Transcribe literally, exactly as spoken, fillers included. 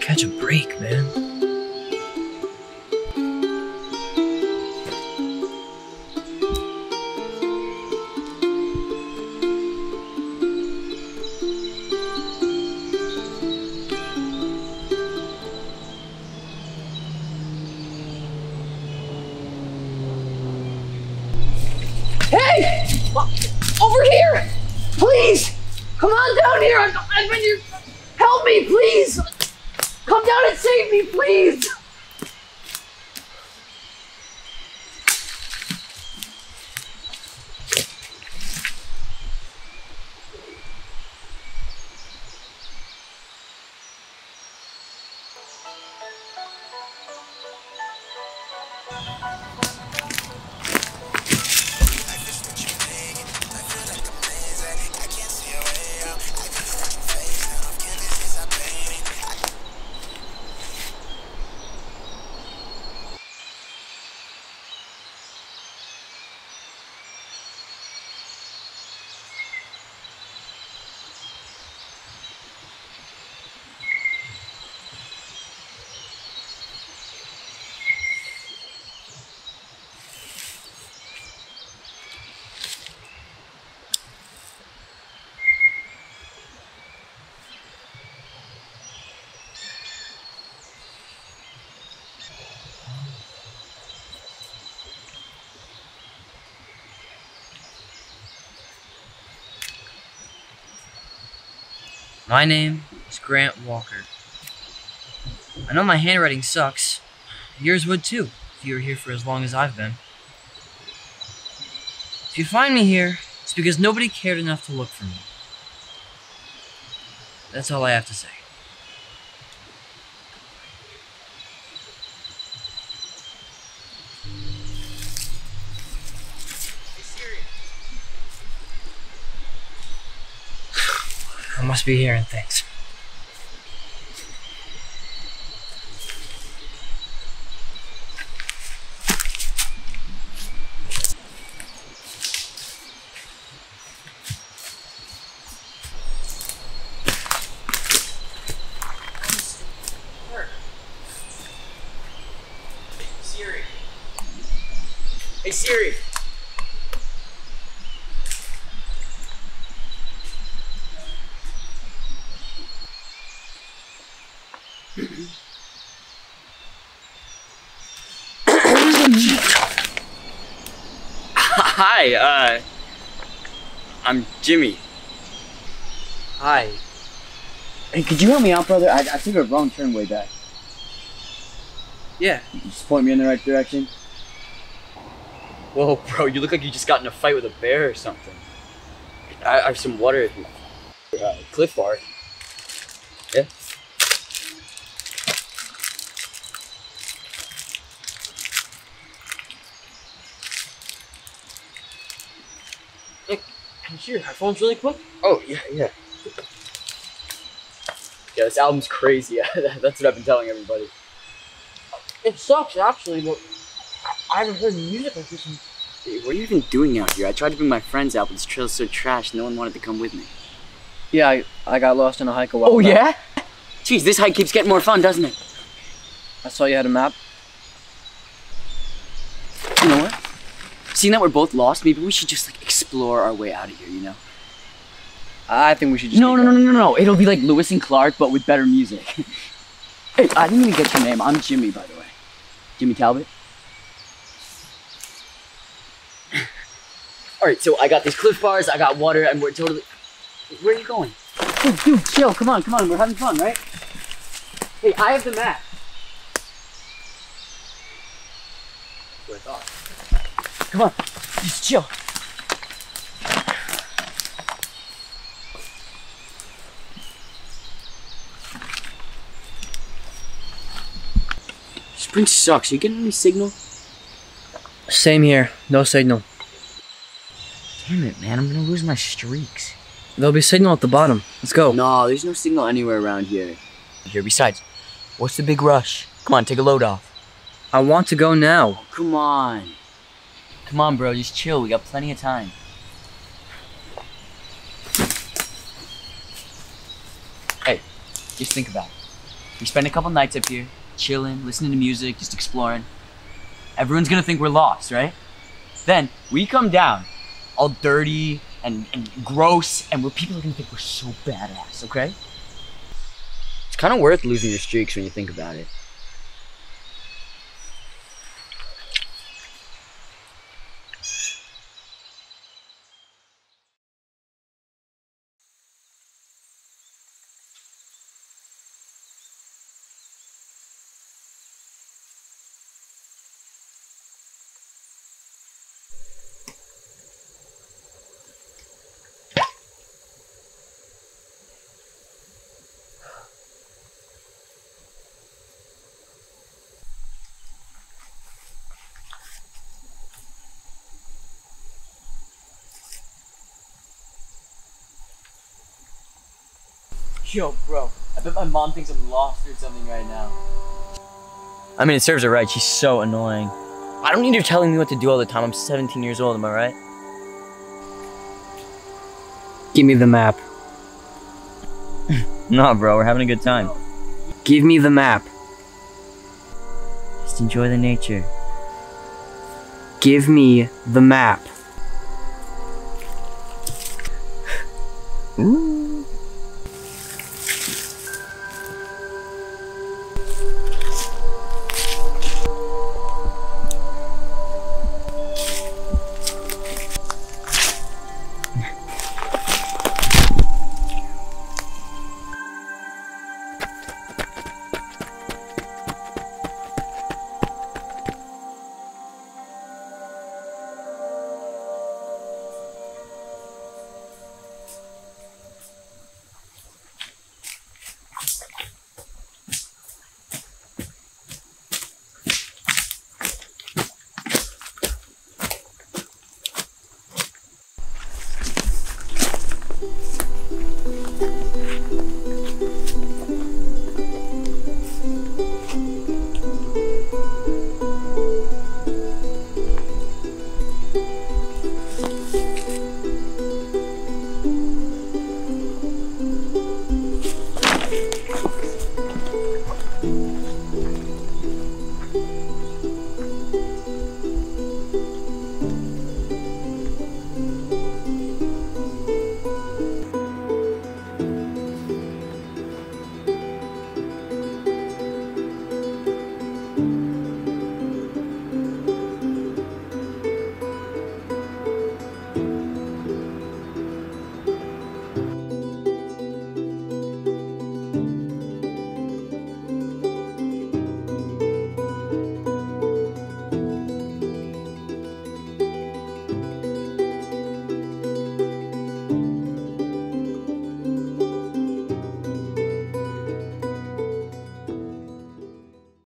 catch a break, man. Hey! Over here! Please! Come on down here! I've, I've been here. Help me, please! Come down and save me, please! My name is Grant Walker. I know my handwriting sucks. Yours would too, if you were here for as long as I've been. If you find me here, it's because nobody cared enough to look for me. That's all I have to say. I must be hearing things. Siri. Hey Siri. Hi, uh, I'm Jimmy. Hi. Hey, could you help me out, brother? I, I took a wrong turn way back. Yeah. You just point me in the right direction. Whoa, bro, you look like you just got in a fight with a bear or something. I, I have some water if you... Uh, Cliff Bar. Yeah? Hey, can you see your headphones really quick? Oh, yeah, yeah. Yeah, this album's crazy. That's what I've been telling everybody. It sucks, actually, but I haven't heard music like this in... Hey, what are you even doing out here? I tried to bring my friends out, but this trail's so trash, no one wanted to come with me. Yeah, I, I got lost on a hike a while Oh, back. yeah? Jeez, this hike keeps getting more fun, doesn't it? I saw you had a map. You know what? Seeing that we're both lost, maybe we should just, like, explore our way out of here, you know? I think we should just... No, no, no, no, no, no. It'll be like Lewis and Clark, but with better music. Hey, I didn't even get your name. I'm Jimmy, by the way. Jimmy Talbot. Alright, so I got these Cliff Bars, I got water, and we're totally... Where are you going? Dude, dude, chill. Come on, come on. We're having fun, right? Hey, I have the map. That's what I thought. Come on. Just chill. Spring sucks. Are you getting any signal? Same here. No signal. Damn it, man. I'm gonna lose my streaks. There'll be signal at the bottom. Let's go. No, there's no signal anywhere around here. Here, besides, what's the big rush? Come on, take a load off. I want to go now. Oh, come on. Come on, bro, just chill. We got plenty of time. Hey, just think about it. We spend a couple nights up here, chilling, listening to music, just exploring. Everyone's gonna think we're lost, right? Then we come down, all dirty and, and gross, and we're people are gonna think we're so badass, okay? It's kind of worth losing your streaks when you think about it. Yo, bro, I bet my mom thinks I'm lost or something right now. I mean, it serves her right. She's so annoying. I don't need her telling me what to do all the time. I'm seventeen years old, am I right? Give me the map. No, bro, we're having a good time. Give me the map. Just enjoy the nature. Give me the map. Ooh.